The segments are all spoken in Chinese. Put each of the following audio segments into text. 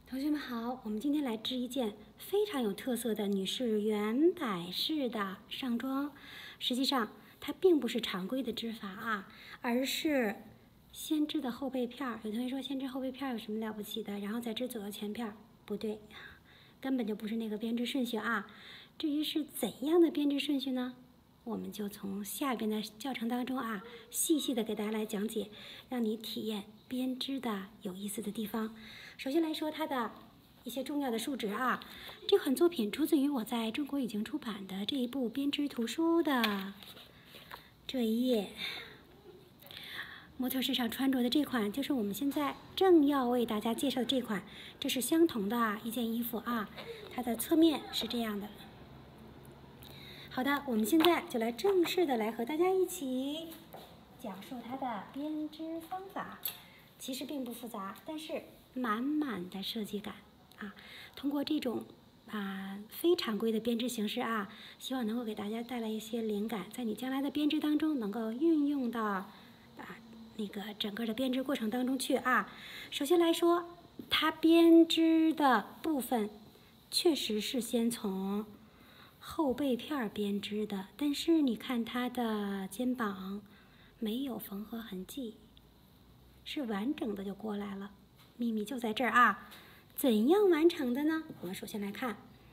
同学们好，我们今天来织一件非常有特色的女士圆摆式的上装。实际上，它并不是常规的织法啊，而是先织的后背片儿。有同学说先织后背片儿有什么了不起的？然后再织左右前片儿，不对，根本就不是那个编织顺序啊。至于是怎样的编织顺序呢？我们就从下边的教程当中啊，细细的给大家来讲解，让你体验编织的有意思的地方。首先来说它的一些重要的数值啊，这款作品出自于我在中国已经出版的这一部编织图书的这一页。模特身上穿着的这款就是我们现在正要为大家介绍的这款，这是相同的一件衣服啊，它的侧面是这样的。好的，我们现在就来正式的来和大家一起讲述它的编织方法。其实并不复杂，但是满满的设计感啊！通过这种非常规的编织形式啊，希望能够给大家带来一些灵感，在你将来的编织当中能够运用到那个整个的编织过程当中去啊。首先来说，它编织的部分确实是先从后背片编织的，但是你看它的肩膀没有缝合痕迹，是完整的就过来了。秘密就在这儿啊！怎样完成的呢？我们首先来看，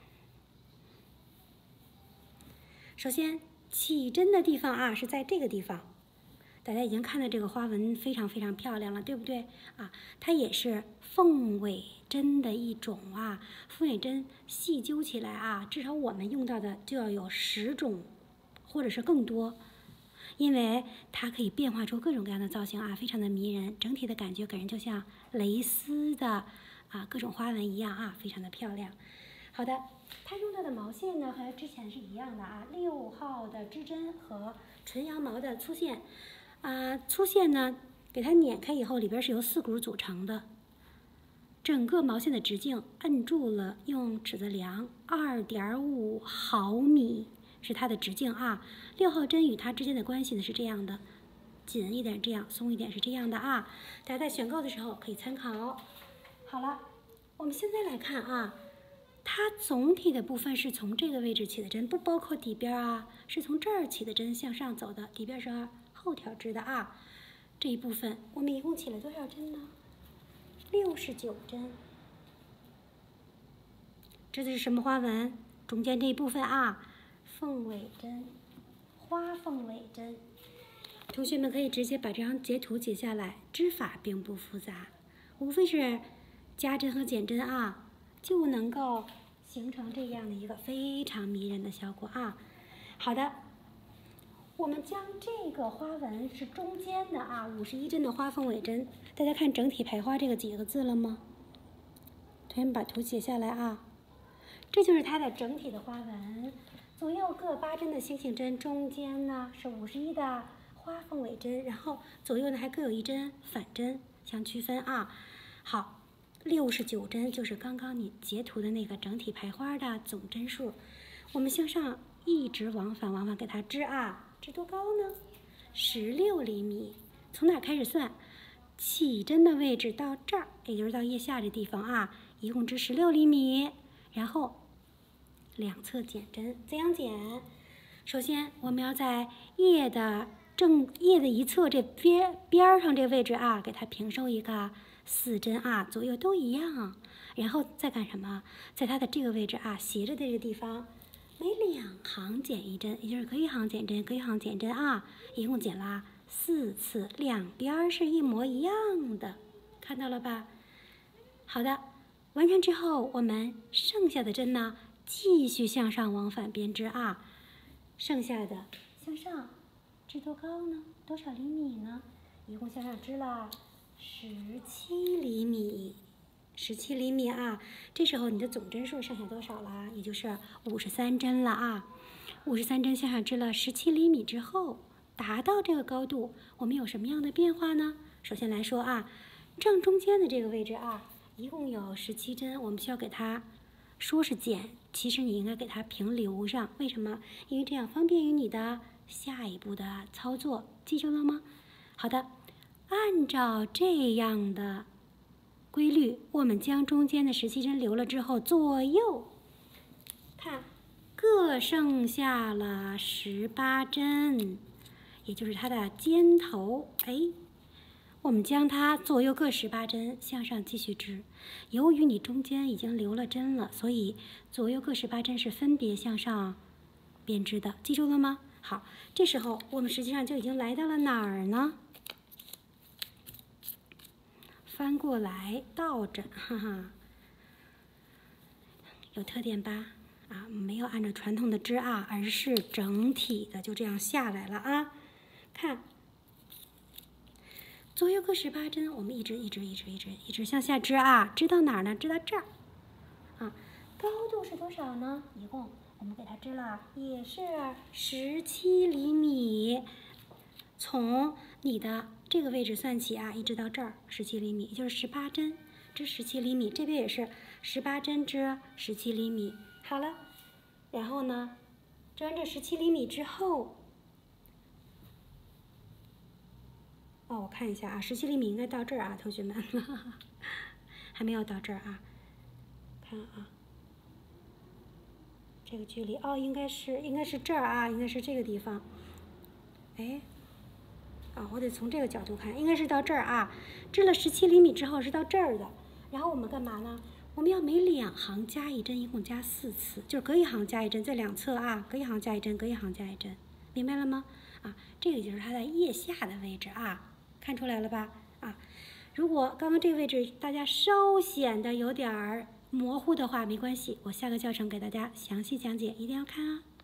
首先起针的地方啊是在这个地方，大家已经看到这个花纹非常非常漂亮了，对不对啊？它也是凤尾针的一种啊，凤尾针细揪起来啊，至少我们用到的就要有10种，或者是更多。因为它可以变化出各种各样的造型啊，非常的迷人，整体的感觉给人就像蕾丝的各种花纹一样啊，非常的漂亮。好的，它用到的毛线呢和之前是一样的啊，6号的织针和纯羊毛的粗线粗线呢给它碾开以后，里边是由4股组成的。整个毛线的直径摁住了，用尺子量2.5毫米。是它的直径啊，6号针与它之间的关系呢是这样的，紧一点这样，松一点是这样的啊。大家在选购的时候可以参考。好了，我们现在来看啊，它总体的部分是从这个位置起的针，不包括底边啊，是从这儿起的针向上走的，底边是后挑织的啊。这一部分我们一共起了多少针呢？69针。这是什么花纹？中间这一部分啊。凤尾针，花凤尾针，同学们可以直接把这张截图截下来。织法并不复杂，无非是加针和减针啊，就能够形成这样的一个非常迷人的效果啊。好的，我们将这个花纹是中间的啊，51针的花凤尾针，大家看整体排花这个几个字了吗？同学们把图写下来啊，这就是它的整体的花纹。左右各8针的星星针，中间呢是51的花凤尾针，然后左右呢还各有1针反针相区分啊。好，69针就是刚刚你截图的那个整体排花的总针数。我们向上一直往返给它织啊，织多高呢？16厘米。从哪开始算？起针的位置到这儿，也就是到腋下这地方啊，一共织16厘米，然后两侧减针，怎样减？首先，我们要在腋的一侧这边上这位置啊，给它平收一个4针啊，左右都一样。然后再干什么？在它的这个位置啊，斜着的这个地方，每2行减1针，也就是隔1行减针，隔1行减针啊，一共减了4次，两边是一模一样的，看到了吧？好的，完成之后，我们剩下的针呢？继续向上往返编织啊，剩下的向上织多高呢？多少厘米呢？一共向上织了17厘米，17厘米啊。这时候你的总针数剩下多少了？也就是53针了啊。53针向上织了17厘米之后，达到这个高度，我们有什么样的变化呢？首先来说啊，正中间的这个位置啊，一共有17针，我们需要给它说是减，其实你应该给它平留上。为什么？因为这样方便于你的下一步的操作，记住了吗？好的，按照这样的规律，我们将中间的17针留了之后，左右看各剩下了18针，也就是它的尖头。哎，我们将它左右各18针向上继续织。由于你中间已经留了针了，所以左右各18针是分别向上编织的，记住了吗？好，这时候我们实际上就已经来到了哪儿呢？翻过来倒着，哈哈，有特点吧？啊，没有按照传统的织啊，而是整体的就这样下来了啊。看，左右各18针，我们一直向下织啊，织到哪儿呢？织到这儿。啊，高度是多少呢？一共我们给它织了，也是17厘米。从你的这个位置算起啊，一直到这儿17厘米，也就是18针织17厘米。这边也是18针织17厘米。好了，然后呢，织完这17厘米之后，哦，我看一下啊，17厘米应该到这儿啊，同学们，还没有到这儿啊。看啊，这个距离哦，应该是这儿啊，应该是这个地方。哎。啊，我得从这个角度看，应该是到这儿啊。织了17厘米之后是到这儿的，然后我们干嘛呢？我们要每2行加1针，一共加4次，就是隔一行加1针，在2侧啊，隔一行加1针，隔一行加1针，明白了吗？啊，这个就是它在腋下的位置啊，看出来了吧？啊，如果刚刚这个位置大家稍显得有点模糊的话，没关系，我下个教程给大家详细讲解，一定要看啊。